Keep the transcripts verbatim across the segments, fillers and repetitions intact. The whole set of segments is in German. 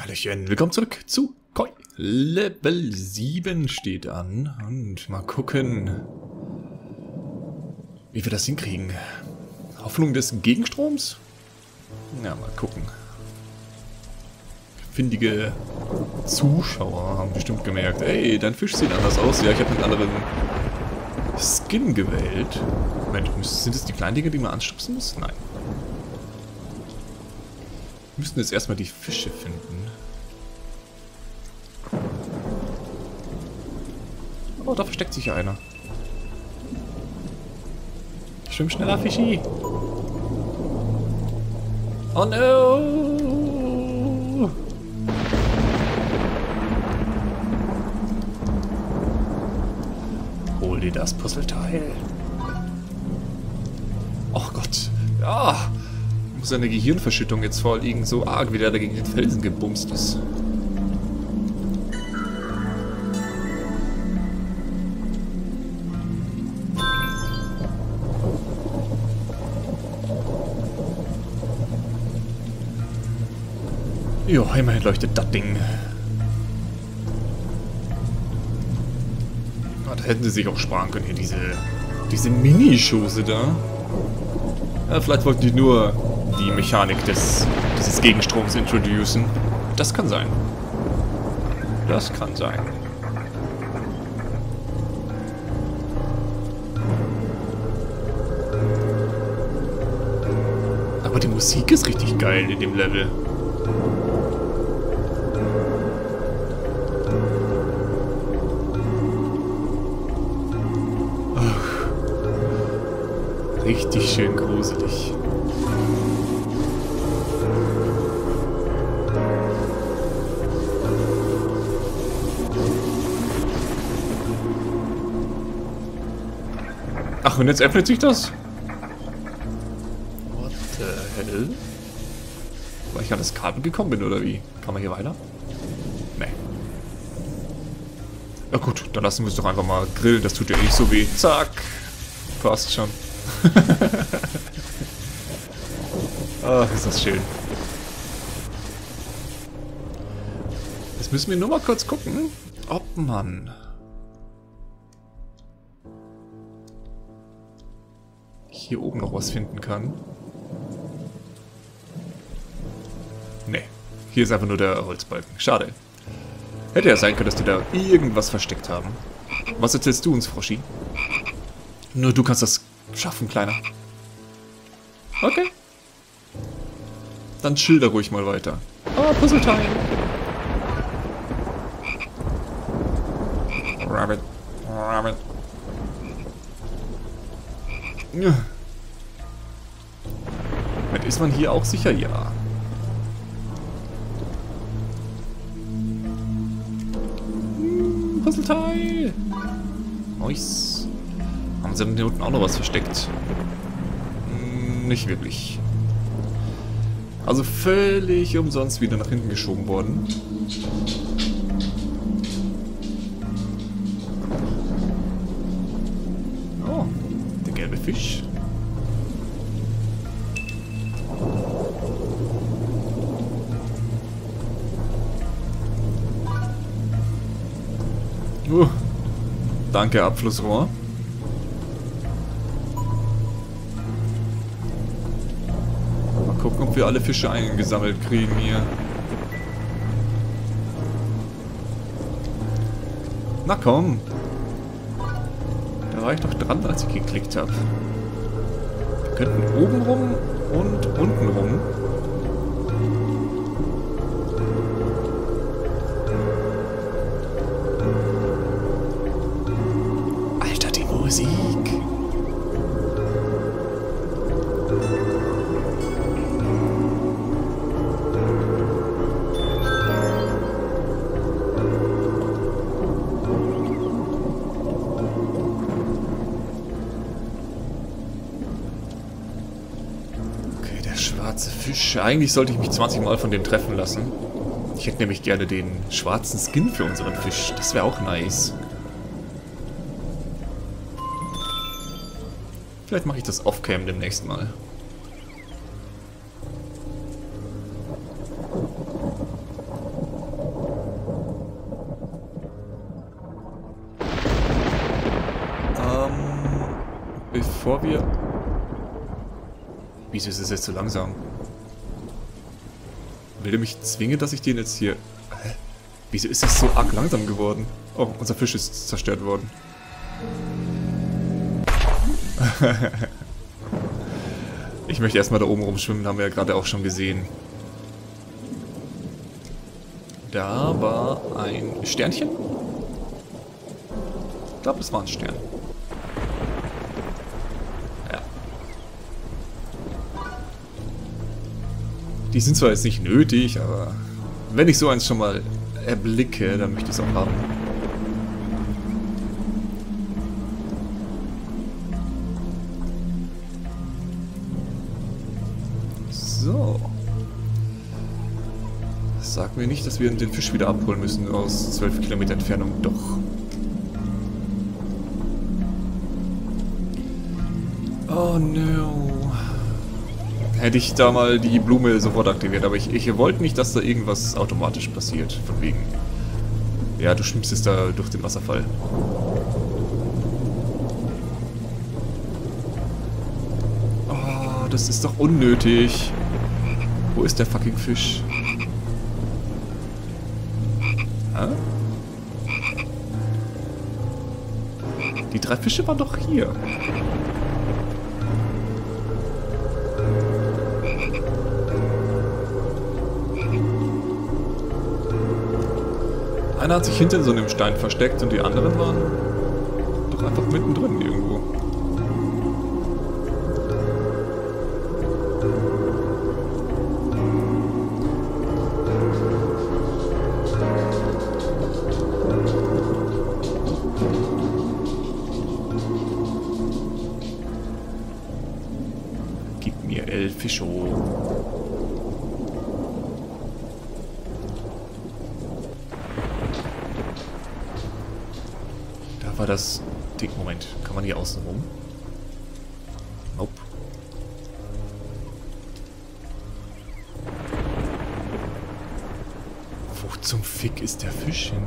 Hallöchen, willkommen zurück zu Koi. Level sieben steht an. Und mal gucken, wie wir das hinkriegen. Hoffnung des Gegenstroms? Ja, mal gucken. Findige Zuschauer haben bestimmt gemerkt, ey, dein Fisch sieht anders aus. Ja, ich habe einen anderen Skin gewählt. Moment, sind es die kleinen Dinge, die man anstupsen muss? Nein. Wir müssen jetzt erstmal die Fische finden. Oh, da versteckt sich ja einer. Schwimm schneller, Fischi. Oh no! Hol dir das Puzzleteil. Och Gott. Ja! Muss eine Gehirnverschüttung jetzt vorliegen, so arg wie der gegen den Felsen gebumst ist. Jo, immerhin leuchtet das Ding. Ah, da hätten sie sich auch sparen können hier, diese, diese Mini-Chose da. Ja, vielleicht wollten die nur die Mechanik des, dieses Gegenstroms introducen. Das kann sein. Das kann sein. Aber die Musik ist richtig geil in dem Level. Ach. Richtig schön gruselig. Ach, und jetzt öffnet sich das? What the hell? Weil ich an das Kabel gekommen bin, oder wie? Kann man hier weiter? Nee. Ja gut, dann lassen wir es doch einfach mal grillen. Das tut ja nicht so weh. Zack. Passt schon. Ach, ist das schön. Jetzt müssen wir nur mal kurz gucken, ob man... hier oben noch was finden kann. Nee, hier ist einfach nur der Holzbalken. Schade. Hätte ja sein können, dass die da irgendwas versteckt haben. Was erzählst du uns, Froschi? Nur du kannst das schaffen, Kleiner. Okay. Dann schilder ruhig mal weiter. Oh, Puzzleteil. Rabbit. Rabbit. Ja. Ist man hier auch sicher? Ja. Hm, Puzzleteil! Nice. Haben sie hier unten auch noch was versteckt? Hm, nicht wirklich. Also völlig umsonst wieder nach hinten geschoben worden. Oh, der gelbe Fisch. Uh, danke, Abflussrohr. Mal gucken, ob wir alle Fische eingesammelt kriegen hier. Na komm. Da war ich doch dran, als ich geklickt habe. Wir könnten oben rum und unten rum. Musik. Okay, der schwarze Fisch. Eigentlich sollte ich mich zwanzig Mal von dem treffen lassen. Ich hätte nämlich gerne den schwarzen Skin für unseren Fisch. Das wäre auch nice. Vielleicht mache ich das off-cam demnächst mal. bevor wir... Wieso ist es jetzt so langsam? Will der mich zwingen, dass ich den jetzt hier... Hä? Wieso ist es so arg langsam geworden? Oh, unser Fisch ist zerstört worden. Ich möchte erstmal da oben rumschwimmen, haben wir ja gerade auch schon gesehen. Da war ein Sternchen. Ich glaube, das war ein Stern. Ja. Die sind zwar jetzt nicht nötig, aber wenn ich so eins schon mal erblicke, dann möchte ich es auch haben. So. Sag mir nicht, dass wir den Fisch wieder abholen müssen aus zwölf Kilometer Entfernung. Doch. Oh no. Hätte ich da mal die Blume sofort aktiviert, aber ich, ich wollte nicht, dass da irgendwas automatisch passiert. Von wegen. Ja, du schwimmst jetzt da durch den Wasserfall. Oh, das ist doch unnötig. Wo ist der fucking Fisch? Hä? Die drei Fische waren doch hier. Einer hat sich hinter so einem Stein versteckt und die anderen waren doch einfach mittendrin irgendwo. Gib mir El Fischo. War das Ding. Moment, kann man hier außen rum? Nope. Wo zum Fick ist der Fisch hin?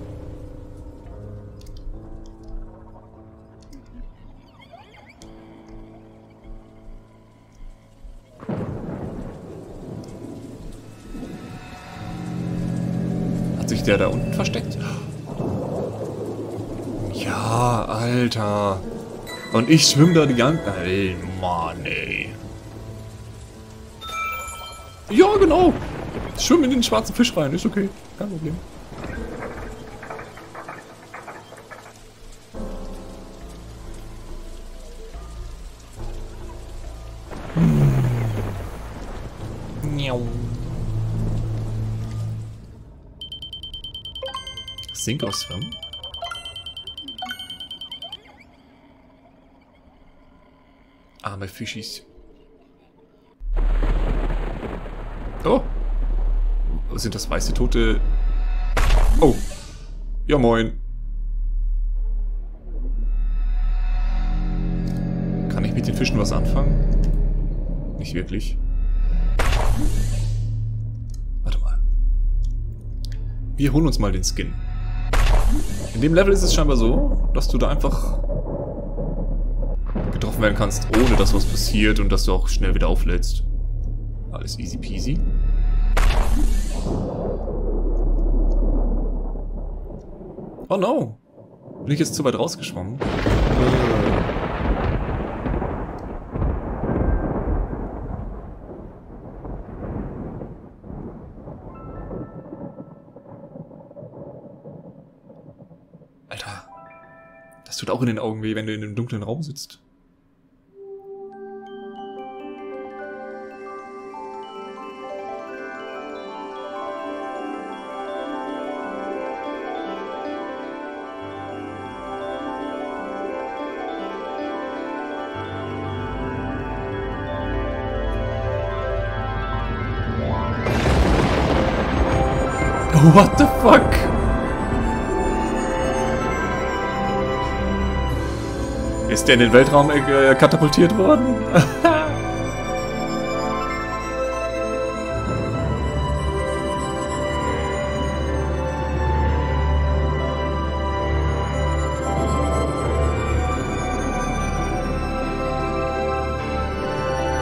Hat sich der da unten versteckt? Ja, Alter. Und ich schwimme da die ganze... Ey, Mann, ey. Ja, genau. Ich schwimme in den schwarzen Fisch rein. Ist okay. Kein Problem. Hm. Sink or swim? Arme Fischis. Oh. Sind das weiße Tote? Oh. Ja, moin. Kann ich mit den Fischen was anfangen? Nicht wirklich. Warte mal. Wir holen uns mal den Skin. In dem Level ist es scheinbar so, dass du da einfach getroffen werden kannst, ohne dass was passiert und dass du auch schnell wieder auflädst. Alles easy peasy. Oh no! Bin ich jetzt zu weit rausgeschwommen? Alter. Das tut auch in den Augen weh, wenn du in einem dunklen Raum sitzt. What the fuck? Ist der in den Weltraum äh, katapultiert worden?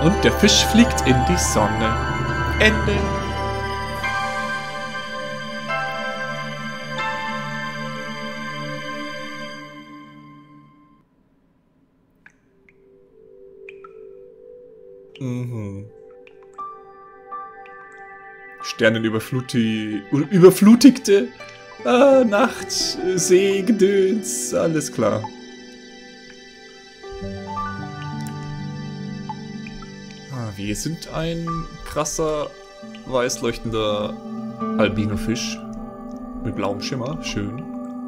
Und der Fisch fliegt in die Sonne. Ende. Mhm. Sternenüberfluti... Überflutigte äh, Nacht, See, Gedöns, alles klar. Ah, wir sind ein krasser, weiß leuchtender Albino-Fisch. Mit blauem Schimmer, schön.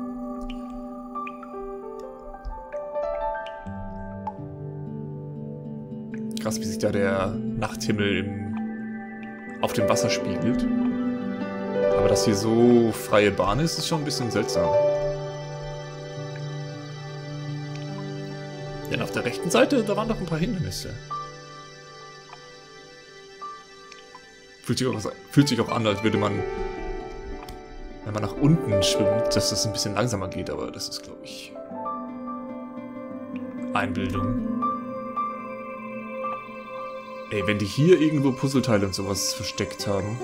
Krass, wie sich da der Nachthimmel im, auf dem Wasser spiegelt. Aber dass hier so freie Bahn ist, ist schon ein bisschen seltsam. Denn auf der rechten Seite, da waren noch ein paar Hindernisse. Fühlt sich auch, fühlt sich auch an, als würde man, wenn man nach unten schwimmt, dass das ein bisschen langsamer geht, aber das ist, glaube ich, Einbildung. Ey, wenn die hier irgendwo Puzzleteile und sowas versteckt haben.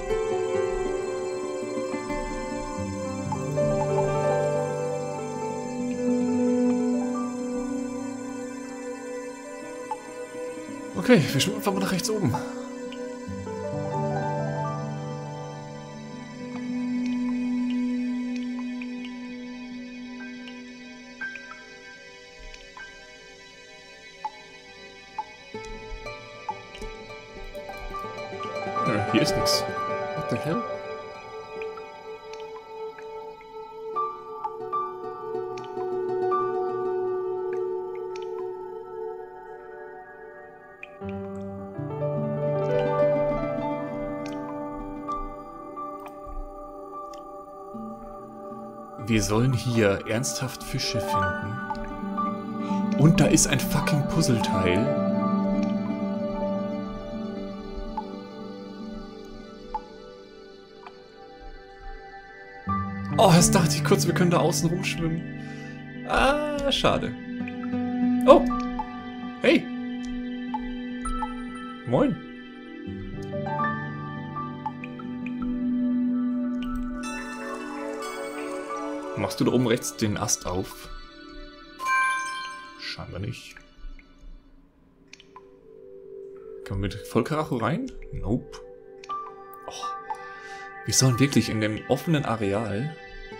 Okay, wir schwimmen einfach mal nach rechts oben. Hier ist nichts. What the hell? Wir sollen hier ernsthaft Fische finden. Und da ist ein fucking Puzzleteil. Oh, jetzt dachte ich kurz, wir können da außen rumschwimmen. Ah, schade. Oh. Hey. Moin. Machst du da oben rechts den Ast auf? Scheinbar nicht. Kann man mit Vollkaracho rein? Nope. Oh. Wir sollen wirklich in dem offenen Areal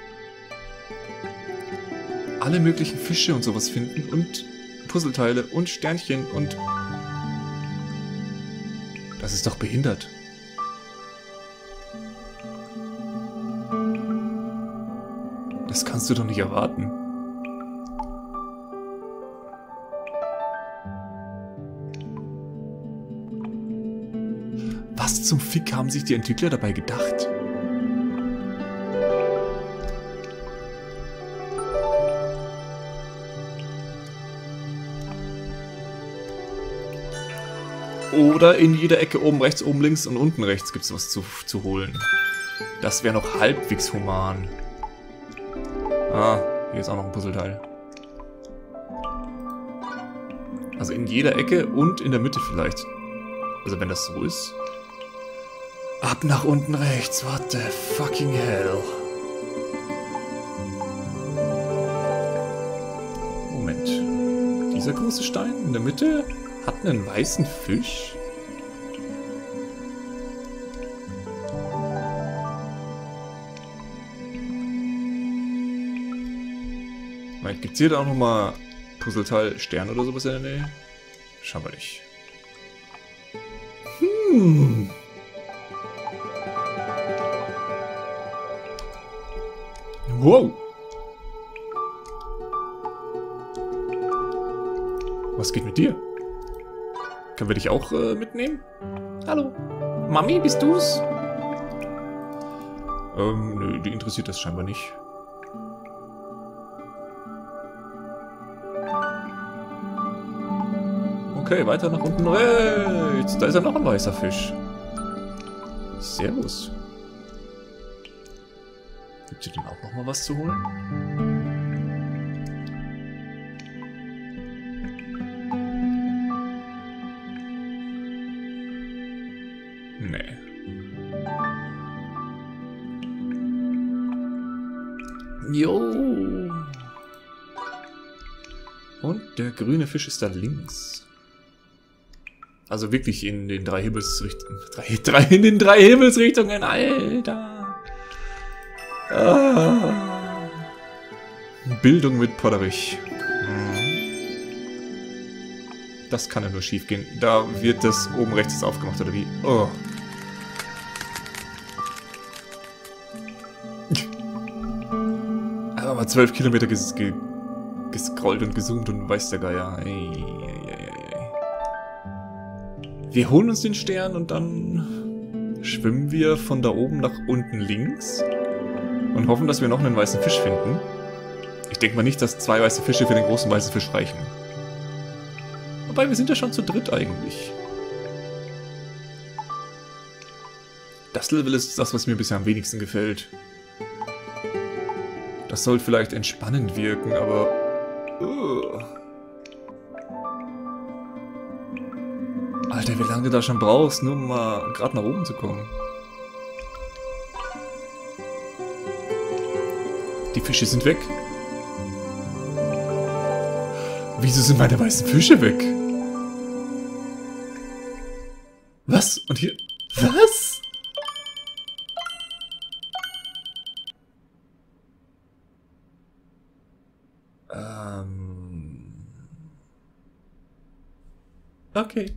alle möglichen Fische und sowas finden und Puzzleteile und Sternchen und... Das ist doch behindert. Das kannst du doch nicht erwarten. Was zum Fick haben sich die Entwickler dabei gedacht? Oder in jeder Ecke oben rechts, oben links und unten rechts gibt es was zu, zu holen. Das wäre noch halbwegs human. Ah, hier ist auch noch ein Puzzleteil. Also in jeder Ecke und in der Mitte vielleicht. Also wenn das so ist. Ab nach unten rechts, what the fucking hell. Moment. Dieser große Stein in der Mitte hat einen weißen Fisch. Gibt es hier da auch nochmal Puzzleteil Stern oder sowas in der Nähe? Schauen wir nicht. Hm. Wow. Was geht mit dir? Können wir dich auch äh, mitnehmen? Hallo. Mami, bist du's? Ähm, nö, die interessiert das scheinbar nicht. Okay, weiter nach unten rechts. Da ist ja noch ein weißer Fisch. Servus. Gibt es denn auch noch mal was zu holen? Jo. Und der grüne Fisch ist da links. Also wirklich in den drei Himmelsrichtungen. Drei, drei, in den drei Himmelsrichtungen, Alter. Ah. Bildung mit Podderich. Das kann ja nur schief gehen. Da wird das oben rechts aufgemacht, oder wie? Oh. Aber mal zwölf Kilometer ges ge gescrollt und gezoomt und weiß der Geier. Ey, ey, ey, ey. Wir holen uns den Stern und dann schwimmen wir von da oben nach unten links und hoffen, dass wir noch einen weißen Fisch finden. Ich denke mal nicht, dass zwei weiße Fische für den großen weißen Fisch reichen. Wobei, wir sind ja schon zu dritt eigentlich. Das Level ist das, was mir bisher am wenigsten gefällt. Das soll vielleicht entspannend wirken, aber... Uh. Alter, wie lange du da schon brauchst, nur um mal gerade nach oben zu kommen. Die Fische sind weg. Wieso sind meine weißen Fische weg? Was? Und hier... Was? Ähm... Okay.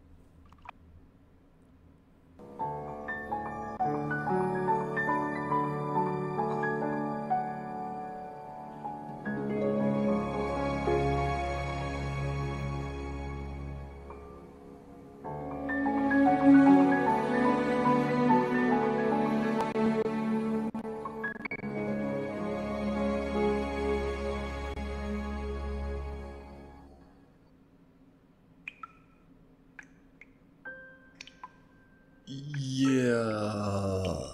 Ja.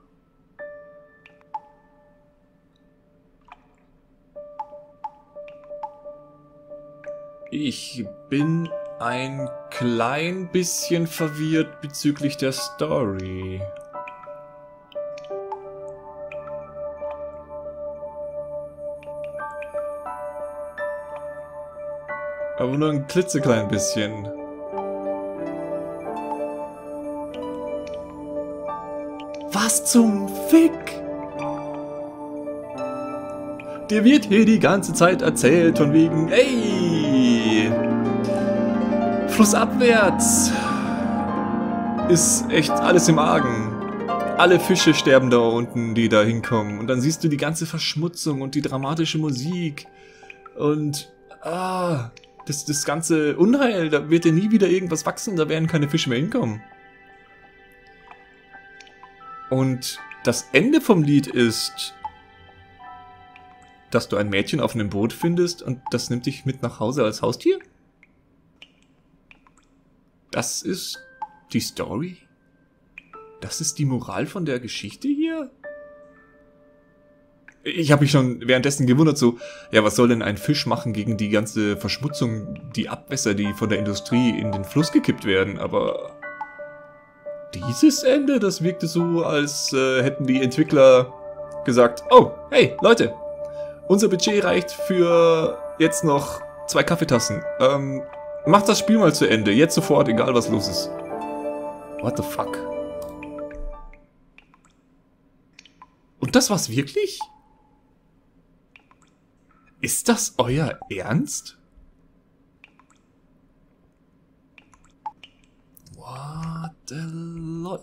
Ich bin ein klein bisschen verwirrt bezüglich der Story. Aber nur ein klitzeklein bisschen. Was zum Fick? Dir wird hier die ganze Zeit erzählt von wegen, ey, flussabwärts ist echt alles im Argen. Alle Fische sterben da unten, die da hinkommen. Und dann siehst du die ganze Verschmutzung und die dramatische Musik. Und, ah, das, das ganze Unheil, da wird ja nie wieder irgendwas wachsen, da werden keine Fische mehr hinkommen. Und das Ende vom Lied ist, dass du ein Mädchen auf einem Boot findest und das nimmt dich mit nach Hause als Haustier? Das ist die Story? Das ist die Moral von der Geschichte hier? Ich habe mich schon währenddessen gewundert, so, ja, was soll denn ein Fisch machen gegen die ganze Verschmutzung, die Abwässer, die von der Industrie in den Fluss gekippt werden, aber... Dieses Ende, das wirkte so, als äh, hätten die Entwickler gesagt, oh, hey, Leute, unser Budget reicht für jetzt noch zwei Kaffeetassen. Ähm, macht das Spiel mal zu Ende, jetzt sofort, egal was los ist. What the fuck? Und das war's wirklich? Ist das euer Ernst? What the lol.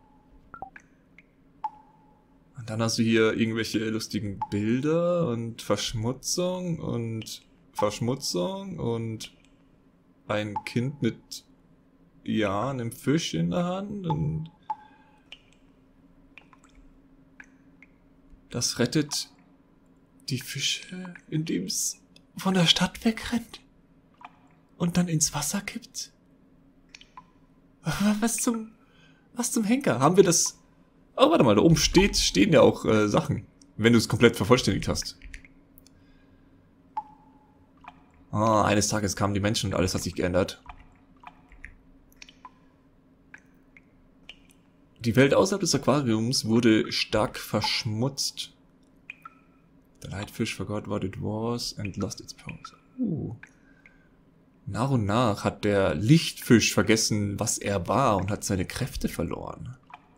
Und dann hast du hier irgendwelche lustigen Bilder und Verschmutzung und Verschmutzung und ein Kind mit, ja, einem Fisch in der Hand und das rettet die Fische, indem es von der Stadt wegrennt und dann ins Wasser kippt. Was zum, was zum Henker? Haben wir das... Oh, warte mal, da oben steht, stehen ja auch äh, Sachen, wenn du es komplett vervollständigt hast. Ah, eines Tages kamen die Menschen und alles hat sich geändert. Die Welt außerhalb des Aquariums wurde stark verschmutzt. The Lightfish forgot what it was and lost its pose. Uh. Nach und nach hat der Lichtfisch vergessen, was er war und hat seine Kräfte verloren.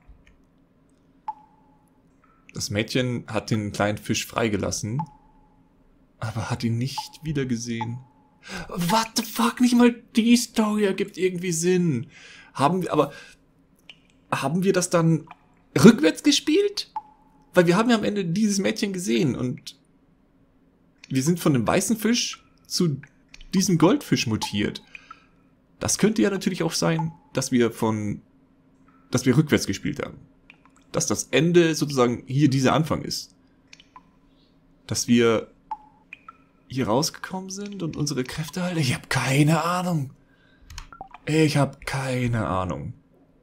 Das Mädchen hat den kleinen Fisch freigelassen, aber hat ihn nicht wiedergesehen. What the fuck? Nicht mal die Story ergibt irgendwie Sinn. Haben wir, aber haben wir das dann rückwärts gespielt? Weil wir haben ja am Ende dieses Mädchen gesehen und wir sind von dem weißen Fisch zu diesem Goldfisch mutiert. Das könnte ja natürlich auch sein, dass wir von, dass wir rückwärts gespielt haben. Dass das Ende sozusagen hier dieser Anfang ist. Dass wir hier rausgekommen sind und unsere Kräfte halt... Ich habe keine Ahnung. Ich habe keine Ahnung.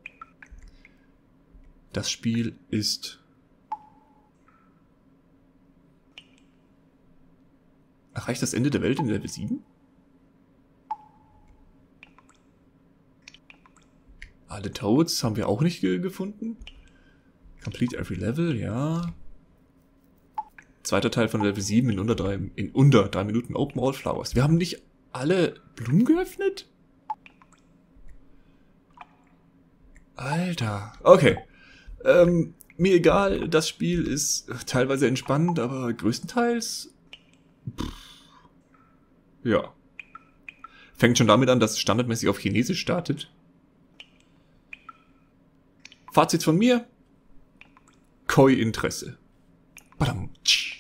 Das Spiel ist... Erreicht das Ende der Welt in Level sieben? Alle Toads haben wir auch nicht ge gefunden. Complete every level, ja. Zweiter Teil von Level sieben in unter drei, in unter drei Minuten. Open all flowers. Wir haben nicht alle Blumen geöffnet? Alter. Okay. Ähm, mir egal, das Spiel ist teilweise entspannt, aber größtenteils... Pff, ja. Fängt schon damit an, dass es standardmäßig auf Chinesisch startet. Fazit von mir. Koi-Interesse. Badam.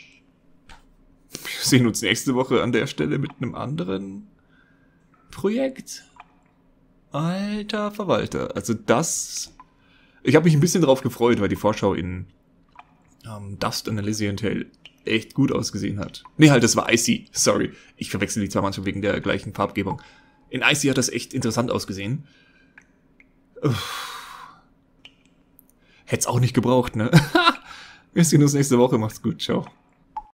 Wir sehen uns nächste Woche an der Stelle mit einem anderen Projekt. Alter Verwalter. Also das... Ich habe mich ein bisschen drauf gefreut, weil die Vorschau in um, Dust and Elysian Tale echt gut ausgesehen hat. Nee, halt, das war Icy. Sorry. Ich verwechsel die zwar manchmal wegen der gleichen Farbgebung. In Icy hat das echt interessant ausgesehen. Hätte es auch nicht gebraucht, ne? Wir sehen uns nächste Woche. Macht's gut. Ciao.